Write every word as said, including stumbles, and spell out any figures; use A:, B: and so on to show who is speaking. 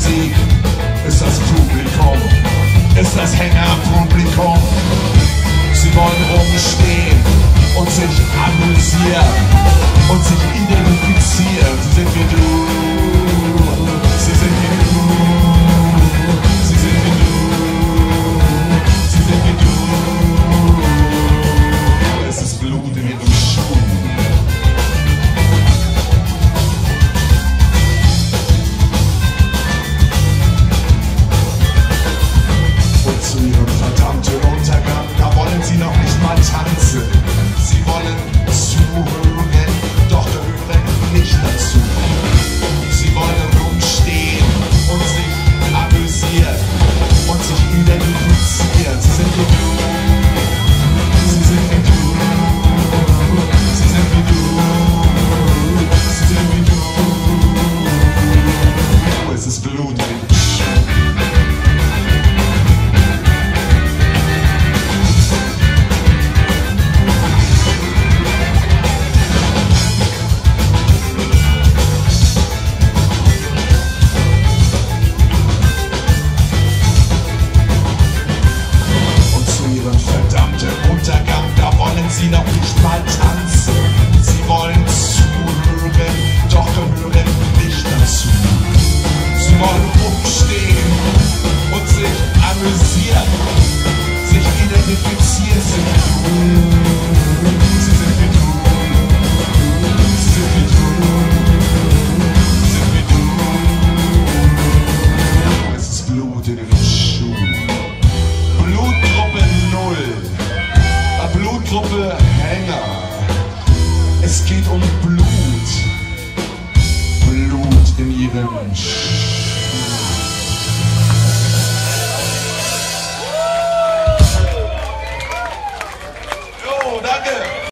A: Musik ist das Publikum, ist das Hängerpublikum. Sie wollen rumstehen und sich amüsieren und sich identifizieren. Sie sind wie du, sie sind wie du, sie sind wie du, sie sind wie du. Es ist Blut in ihrem Schuh. Und zu ihrem verdammten Untergang, da wollen sie noch nicht mal tanzen. Sie wollen zuhören, doch gehören nicht dazu. Sie wollen rumstehen und sich amüsieren und sich identifizieren. Sie sind wie du, sie sind wie du, sie sind wie du, sie sind wie du. Es ist Blut in den Schuhen. Sie noch nicht mal tanzen, sie wollen zuhören, doch gehören nicht dazu. Sie wollen rumstehen und sich amüsieren, sich identifizieren. Sie sind wie du, sie sind wie du, sie sind wie du. Es ist Blut in den Schuhen. Blutgruppe null. Blutgruppe Hänger. Es geht um Blut. Blut in ihrem Schuh.